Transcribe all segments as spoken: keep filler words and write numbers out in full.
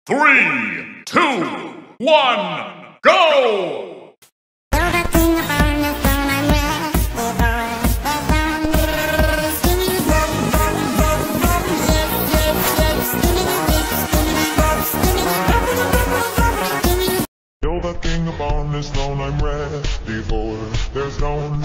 Three, two, one, go! You're the king upon this throne, I'm ready for their stone.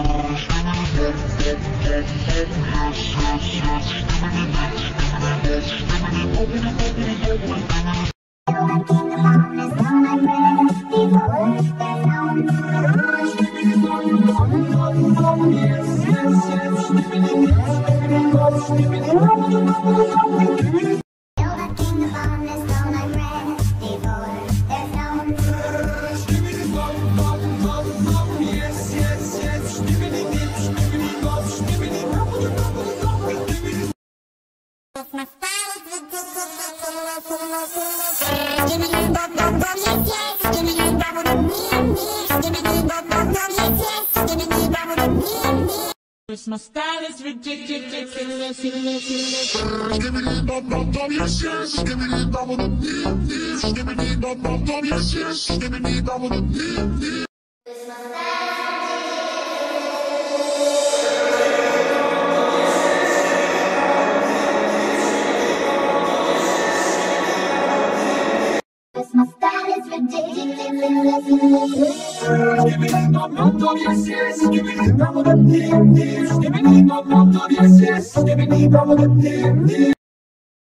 My style is ridiculous. Skibidi bop bop bop yes yes. Skibidi bop bop yes. Skibidi bop bop bop yes yes. Skibidi bop bop yes. My style is ridiculous. Skibidi bop bop bop yes yes. Skibidi bop bop yes yes. Skibidi bop bop bop yes yes. Skibidi bop bop yes yes.